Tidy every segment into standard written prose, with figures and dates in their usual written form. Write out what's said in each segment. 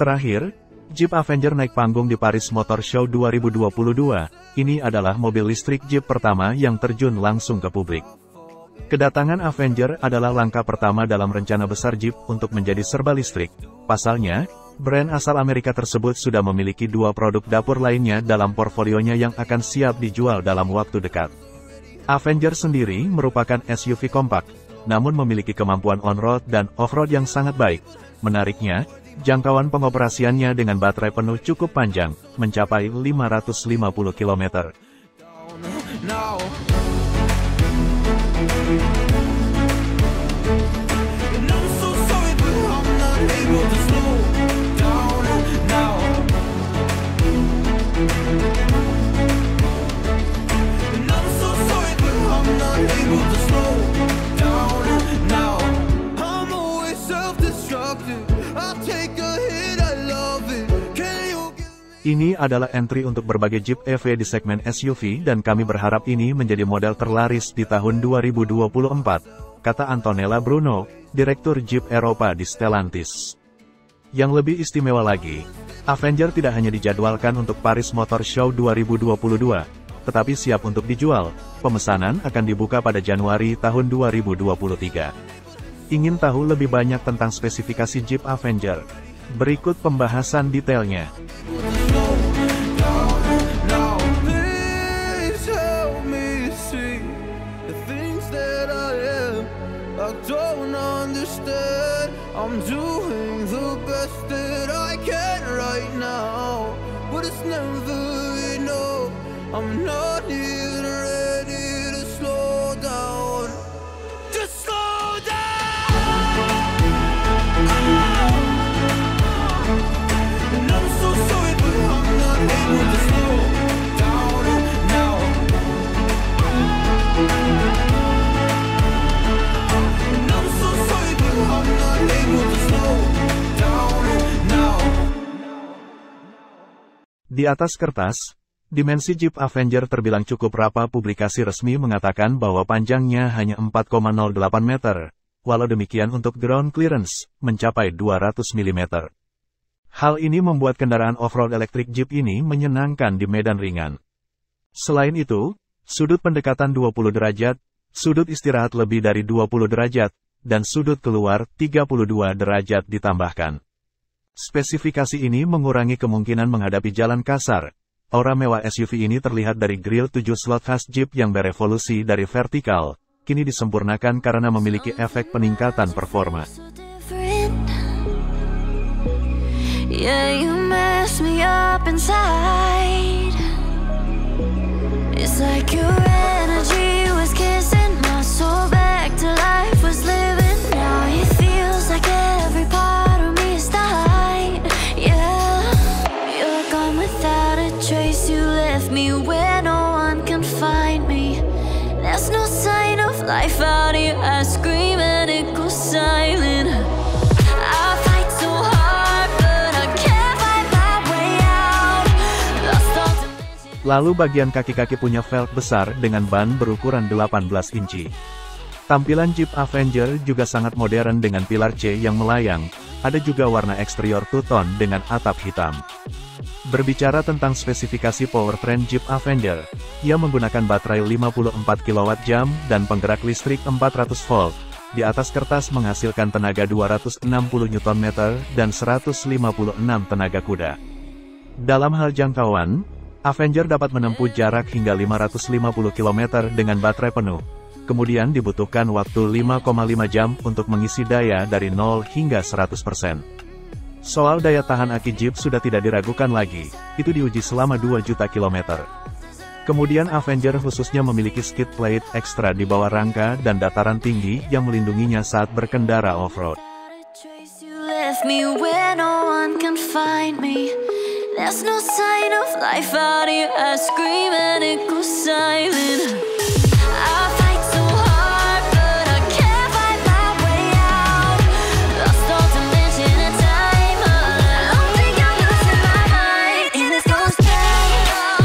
Terakhir, Jeep Avenger naik panggung di Paris Motor Show 2022. Ini adalah mobil listrik Jeep pertama yang terjun langsung ke publik. Kedatangan Avenger adalah langkah pertama dalam rencana besar Jeep untuk menjadi serba listrik. Pasalnya, brand asal Amerika tersebut sudah memiliki dua produk dapur lainnya dalam portfolionya yang akan siap dijual dalam waktu dekat. Avenger sendiri merupakan SUV kompak, namun memiliki kemampuan on-road dan off-road yang sangat baik. Menariknya, jangkauan pengoperasiannya dengan baterai penuh cukup panjang, mencapai 550 km. Ini adalah entry untuk berbagai Jeep EV di segmen SUV dan kami berharap ini menjadi model terlaris di tahun 2024, kata Antonella Bruno, Direktur Jeep Eropa di Stellantis. Yang lebih istimewa lagi, Avenger tidak hanya dijadwalkan untuk Paris Motor Show 2022, tetapi siap untuk dijual. Pemesanan akan dibuka pada Januari tahun 2023. Ingin tahu lebih banyak tentang spesifikasi Jeep Avenger? Berikut pembahasan detailnya. I don't understand. I'm doing the best that I can right now, but it's never enough. I'm not even ready to slow down. Just slow down. And I'm so sorry, but I'm not able to slow down now. Di atas kertas, dimensi Jeep Avenger terbilang cukup rapa. Publikasi resmi mengatakan bahwa panjangnya hanya 4,08 meter, walau demikian untuk ground clearance, mencapai 200 mm. Hal ini membuat kendaraan off-road elektrik Jeep ini menyenangkan di medan ringan. Selain itu, sudut pendekatan 20 derajat, sudut istirahat lebih dari 20 derajat, dan sudut keluar 32 derajat ditambahkan. Spesifikasi ini mengurangi kemungkinan menghadapi jalan kasar. Aura mewah SUV ini terlihat dari grill 7 slot khas Jeep yang berevolusi dari vertikal, kini disempurnakan karena memiliki efek peningkatan performa. Yeah, you mess me up inside. It's like your energy was kissing my soul back to life, was living. Now it feels like every part of me is died. Yeah, you're gone without a trace. You left me where no one can find me. There's no sign of life out here. I scream and it goes silent. I fight so hard, but I can't find my way out. Lost all dimension. Lalu bagian kaki-kaki punya velg besar dengan ban berukuran 18 inci. Tampilan Jeep Avenger juga sangat modern dengan pilar C yang melayang, ada juga warna eksterior two-tone dengan atap hitam. Berbicara tentang spesifikasi powertrain Jeep Avenger, ia menggunakan baterai 54 kWh dan penggerak listrik 400 volt. Di atas kertas menghasilkan tenaga 260 Nm dan 156 tenaga kuda. Dalam hal jangkauan, Avenger dapat menempuh jarak hingga 550 km dengan baterai penuh. Kemudian dibutuhkan waktu 5,5 jam untuk mengisi daya dari 0 hingga 100%. Soal daya tahan aki Jeep sudah tidak diragukan lagi, itu diuji selama 2 juta kilometer. Kemudian Avenger khususnya memiliki skid plate ekstra di bawah rangka dan dataran tinggi yang melindunginya saat berkendara off-road. There's no sign of life out here. I scream and it goes silent. I fight so hard, but I can't find my way out. Lost all dimension and time. I don't think I'm losing my mind in this ghost town.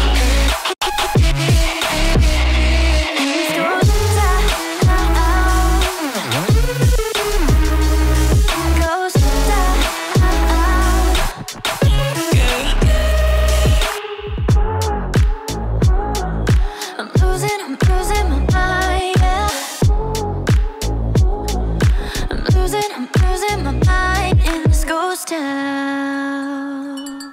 In this ghost town. losing my mind in this ghost town.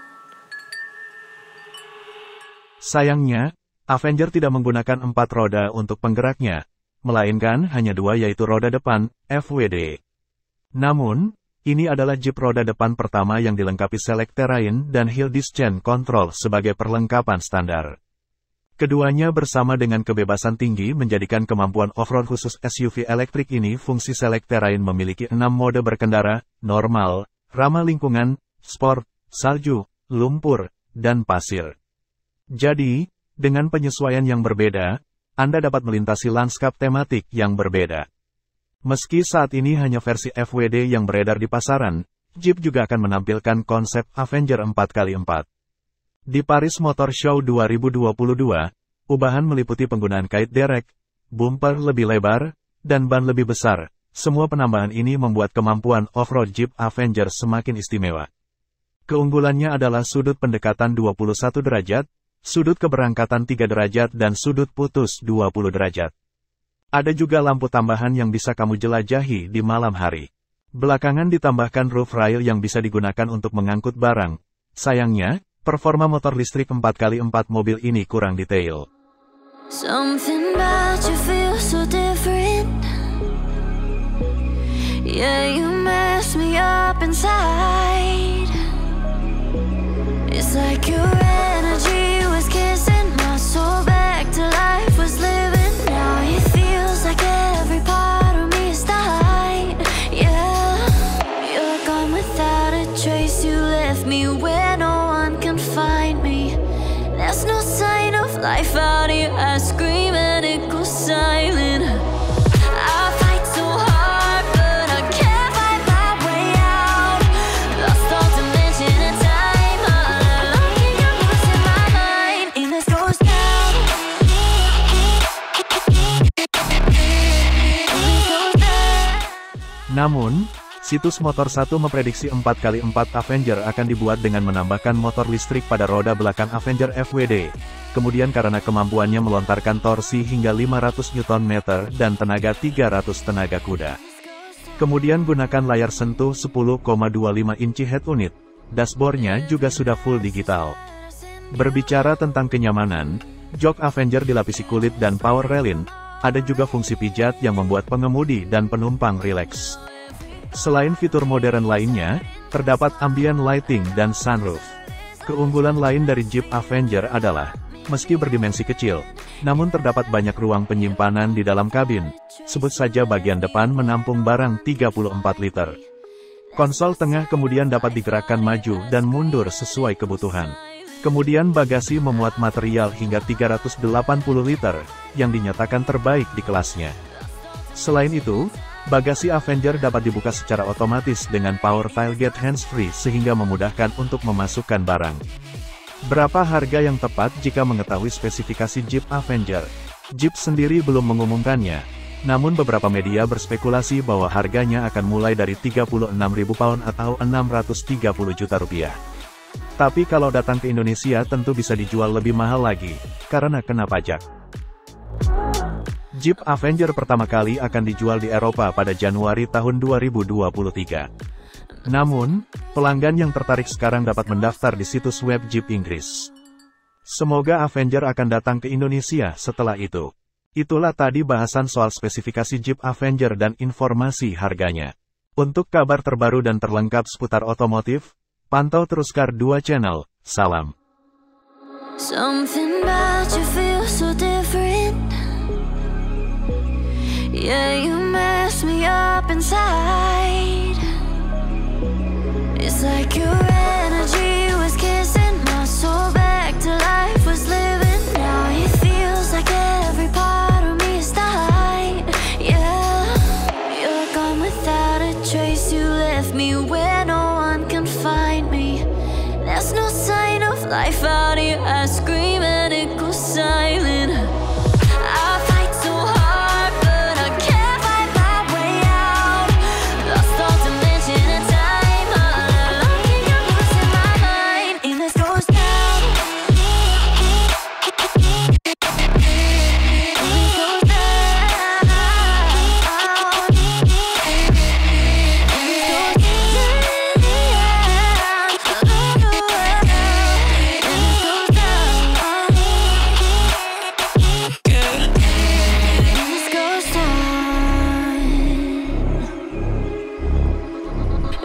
Sayangnya, Avenger tidak menggunakan 4 roda untuk penggeraknya, melainkan hanya 2 yaitu roda depan, FWD. Namun, ini adalah Jeep roda depan pertama yang dilengkapi Select Terrain dan Hill Descent Control sebagai perlengkapan standar. Keduanya bersama dengan kebebasan tinggi menjadikan kemampuan off-road khusus SUV elektrik ini. Fungsi Select Terrain memiliki 6 mode berkendara, normal, ramah lingkungan, sport, salju, lumpur, dan pasir. Jadi, dengan penyesuaian yang berbeda, Anda dapat melintasi lanskap tematik yang berbeda. Meski saat ini hanya versi FWD yang beredar di pasaran, Jeep juga akan menampilkan konsep Avenger 4x4. Di Paris Motor Show 2022, ubahan meliputi penggunaan kait derek, bumper lebih lebar, dan ban lebih besar. Semua penambahan ini membuat kemampuan off-road Jeep Avenger semakin istimewa. Keunggulannya adalah sudut pendekatan 21 derajat, sudut keberangkatan 3 derajat dan sudut putus 20 derajat. Ada juga lampu tambahan yang bisa kamu jelajahi di malam hari. Belakangan ditambahkan roof rail yang bisa digunakan untuk mengangkut barang. Sayangnya, performa motor listrik 4x4 mobil ini kurang detail. Something about you feels so different. Yeah, you mess me up inside. It's like your energy was kissing my soul back to life, was living. Now it feels like every part of me is dying. Yeah, you're gone without a trace. You left me where no one can find me. There's no sign of life out here. I scream and it goes silent. I fight so hard, but I can't fight my way out. Lost all dimension and time. All alone, I'm losing my mind in this ghost town. Namun, situs Motor 1 memprediksi 4x4 Avenger akan dibuat dengan menambahkan motor listrik pada roda belakang Avenger FWD. Kemudian karena kemampuannya melontarkan torsi hingga 500 Nm dan tenaga 300 tenaga kuda. Kemudian gunakan layar sentuh 10,25 inci head unit. Dashboardnya juga sudah full digital. Berbicara tentang kenyamanan, jok Avenger dilapisi kulit dan power railing. Ada juga fungsi pijat yang membuat pengemudi dan penumpang rileks. Selain fitur modern lainnya, terdapat ambient lighting dan sunroof. Keunggulan lain dari Jeep Avenger adalah, meski berdimensi kecil, namun terdapat banyak ruang penyimpanan di dalam kabin. Sebut saja bagian depan menampung barang 34 liter. Konsol tengah kemudian dapat digerakkan maju dan mundur sesuai kebutuhan. Kemudian bagasi memuat material hingga 380 liter, yang dinyatakan terbaik di kelasnya. Selain itu, bagasi Avenger dapat dibuka secara otomatis dengan power tailgate hands-free sehingga memudahkan untuk memasukkan barang. Berapa harga yang tepat jika mengetahui spesifikasi Jeep Avenger? Jeep sendiri belum mengumumkannya, namun beberapa media berspekulasi bahwa harganya akan mulai dari 36.000 pound atau 630 juta rupiah. Tapi kalau datang ke Indonesia tentu bisa dijual lebih mahal lagi, karena kena pajak. Jeep Avenger pertama kali akan dijual di Eropa pada Januari tahun 2023. Namun, pelanggan yang tertarik sekarang dapat mendaftar di situs web Jeep Inggris. Semoga Avenger akan datang ke Indonesia setelah itu. Itulah tadi bahasan soal spesifikasi Jeep Avenger dan informasi harganya. Untuk kabar terbaru dan terlengkap seputar otomotif, pantau terus Car 2 Channel. Salam. Something about you feels so different. Yeah, you mess me up inside. It's like your energy was kissing my soul back to life, was living. Now it feels like every part of me is dying. Yeah, you're gone without a trace. You left me where no one can find me. There's no sign of life out here. I scream and it goes silent. I fight so hard, but I can't fight my way out. Lost all dimension and time. All alone, I'm losing my mind in this ghost town.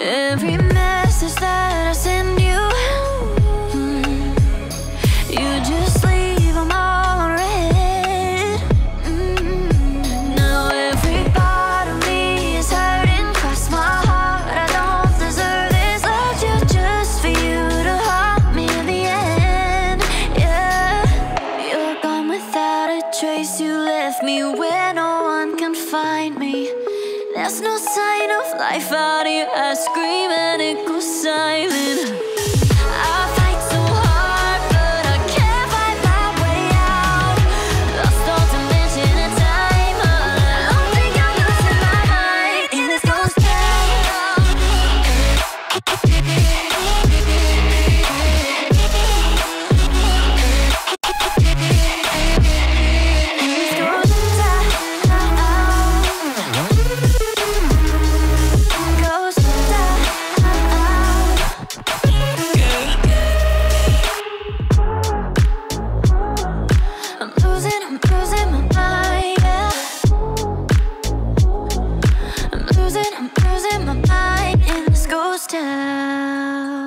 Every message that I send you, you just leave them all on red. Now every part of me is hurting, cross my heart, I don't deserve this. Loved you just for you to haunt me in the end. Yeah, you're gone without a trace. You left me where no one can find me. There's no sign of life out here. I scream and it goes silent. I fight so hard, but I can't find my way out. Lost all dimension and time. I don't think I'm losing my mind in this ghost town. In this ghost town. Ghost town. I'm losing my mind, yeah. I'm losing my mind in this ghost town.